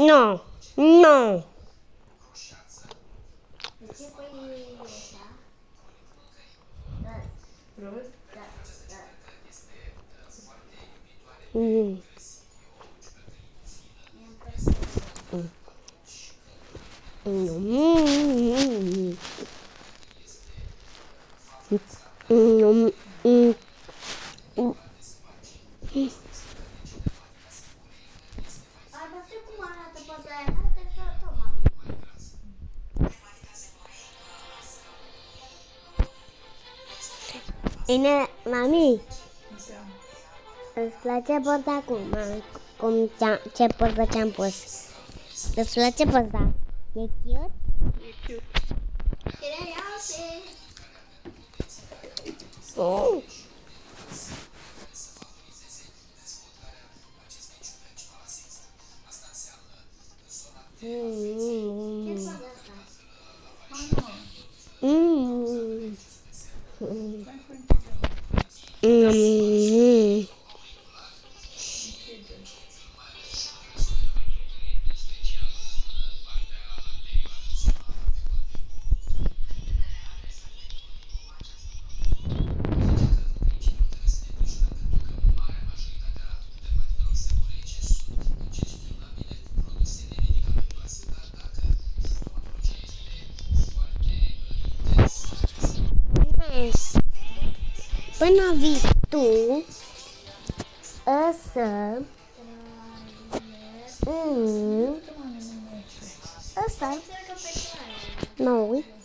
Nu. Nu. De ce pui așa? Prost? Da. Mm. Mi-am păsat. Dar știu cum arată poza aia, arată ca tot, mami. Bine, mami, Înseamnă. îți place poza ce poză ți-am pus? Îți place poza? E cute? E cute. Era iau Oh. ce poza asta? Mm. Mai fă închide. Mm. Închide. Până vii tu, ăsta, ăsta, Cred că pe care. nu,